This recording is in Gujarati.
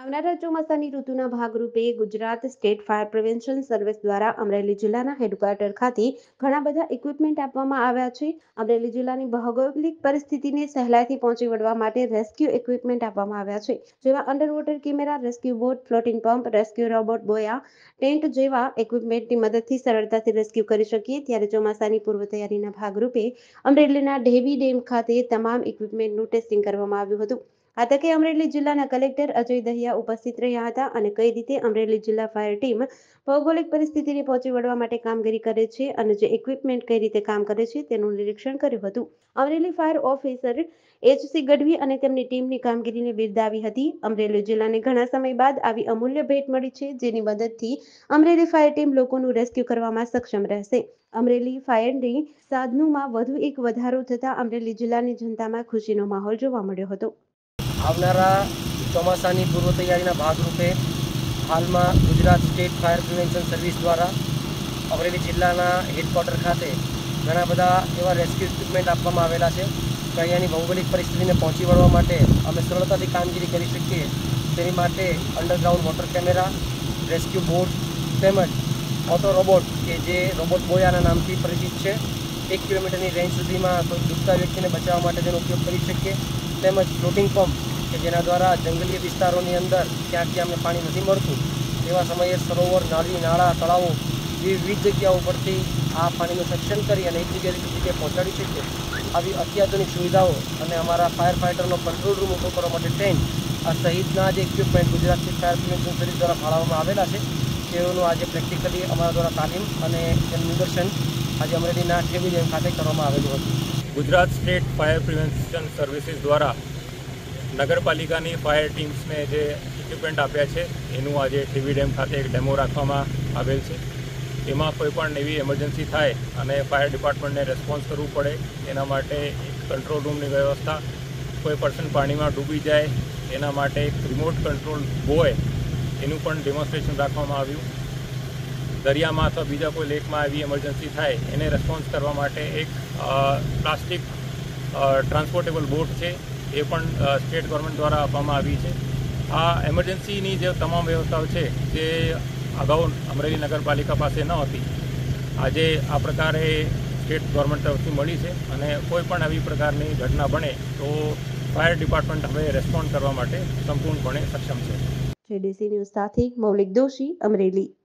આવનારા ચોમાસાની ઋતુના ભાગરૂપે Gujarat state fire prevention service દ્વારા અમરેલી જિલ્લાના હેડક્વાર્ટર ખાતે ઘણા બધા ઇક્વિપમેન્ટ આપવામાં આવ્યા છે. અમરેલી જિલ્લાની ભૌગોલિક પરિસ્થિતિને સહેલાઈથી પહોંચી વળવા માટે રેસ્ક્યુ ઇક્વિપમેન્ટ આપવામાં આવ્યા છે, જેમાં under water camera, rescue boat, floating pump, rescue robot, buoy, tent જેવા ઇક્વિપમેન્ટની મદદથી સરળતાથી રેસ્ક્યુ કરી શકીએ. ત્યારે ચોમાસાની પૂર્વ તૈયારીના ભાગરૂપે અમરેલીના ઢેવી ડેમ ખાતે તમામ ઇક્વિપમેન્ટનું ટેસ્ટિંગ કરવામાં આવ્યું હતું. આ તકે અમરેલી જિલ્લાના કલેક્ટર અજય દહિયા ઉપસ્થિત રહ્યા હતા અને કઈ રીતે અમરેલી જિલ્લા ફાયર ટીમ ભૌગોલિક પરિસ્થિતિને પહોંચી વળવા માટે કામગીરી કરે છે અને જે ઇક્વિપમેન્ટ કઈ રીતે કામ કરે છે તેનું નિરીક્ષણ કર્યું હતું. Amreli fire officer HC Gadhvi અને તેમની ટીમની કામગીરીને બિરદાવી હતી. અમરેલી જિલ્લાને ઘણા સમય બાદ આવી અમૂલ્ય ભેટ મળી છે, જેની મદદથી અમરેલી ફાયર ટીમ લોકોનું રેસ્ક્યુ કરવામાં સક્ષમ રહેશે. અમરેલી ફાયરની સાધનોમાં વધુ એક વધારો થતાં અમરેલી જિલ્લાની જનતામાં ખુશીનો માહોલ જોવા મળ્યો હતો. આવનારા ચોમાસાની પૂર્વ તૈયારીના ભાગરૂપે હાલમાં Gujarat state fire prevention service દ્વારા અમરેલી જિલ્લાના હેડક્વાર્ટર ખાતે ઘણા બધા એવા રેસ્ક્યુ ઇક્વિપમેન્ટ આપવામાં આવેલા છે કે અહીંયાની ભૌગોલિક પરિસ્થિતિને પહોંચી વળવા માટે અમે સરળતાથી કામગીરી કરી શકીએ તેની માટે underground water camera, rescue boat તેમજ ઓટો રોબોટ કે જે રોબોટ બોયાના નામથી પરિચિત છે, 1 કિલોમીટરની રેન્જ સુધીમાં કોઈ ડૂબતા વ્યક્તિને બચાવવા માટે તેનો ઉપયોગ કરી શકીએ. તેમજ ફ્લોટિંગ પંપ કે જેના દ્વારા જંગલીય વિસ્તારોની અંદર ક્યાં ક્યાં અમને પાણી નથી મળતું તેવા સમયે સરોવર, નાળી, નાળા, તળાવો વિવિધ જગ્યાઓ પરથી આ પાણીનું સક્શન કરી અને એક જગ્યાએથી બીજી જગ્યાએ પહોંચાડી શકીએ. આવી અત્યાધુનિક સુવિધાઓ અને અમારા ફાયર ફાઇટરનો કંટ્રોલ રૂમ ઊભો કરવા માટે ટેન્ટ આ સહિતના જે equipment Gujarat state fire prevention service દ્વારા ફાળવવામાં આવેલા છે તેઓનું આજે પ્રેક્ટિકલી અમારા દ્વારા તાલીમ અને તેનું નિદર્શન આજે અમરેલીના ઢેવી ડેમ ખાતે કરવામાં આવેલું હતું. Gujarat state fire prevention services દ્વારા નગરપાલિકાની ફાયર ટીમ્સને જે ઇક્વિપમેન્ટ આપ્યા છે એનું આજે ઢેવી ડેમ ખાતે એક ડેમો રાખવામાં આવેલ છે. એમાં કોઈ પણ એવી એમરજન્સી થાય અને ફાયર ડિપાર્ટમેન્ટને રેસ્પોન્સ કરવું પડે એના માટે એક કંટ્રોલ રૂમની વ્યવસ્થા, કોઈ પર્સન પાણીમાં ડૂબી જાય એના માટે એક રિમોટ કંટ્રોલ બોય એનું પણ ડેમોન્સ્ટ્રેશન રાખવામાં આવ્યું. દરિયામાં અથવા બીજા કોઈ લેકમાં આવી એમરજન્સી થાય એને રેસ્પોન્સ કરવા માટે એક પ્લાસ્ટિક ટ્રાન્સપોર્ટેબલ બોટ છે એ પણ સ્ટેટ ગવર્મેન્ટ દ્વારા આપવામાં આવી છે. આ એમરજન્સીની જે તમામ વ્યવસ્થાઓ છે જે અગાઉ અમરેલી નગરપાલિકા પાસે ન હતી, આજે આ પ્રકારે સ્ટેટ ગવર્મેન્ટ તરફથી મળી છે અને કોઈ પણ આવી પ્રકારની ઘટના બને તો ફાયર ડિપાર્ટમેન્ટ હવે રેસ્પોન્ડ કરવા માટે સંપૂર્ણપણે સક્ષમ છે. JDC ન્યૂઝ સાથે મૌલિક દોશી, અમરેલી.